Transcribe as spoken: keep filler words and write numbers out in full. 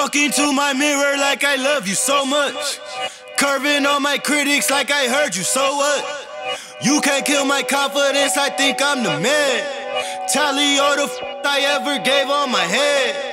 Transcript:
Talking to my mirror like I love you so much. Curving on my critics like I heard you, so what? You can't kill my confidence, I think I'm the man. Tally all the f I ever gave on my head.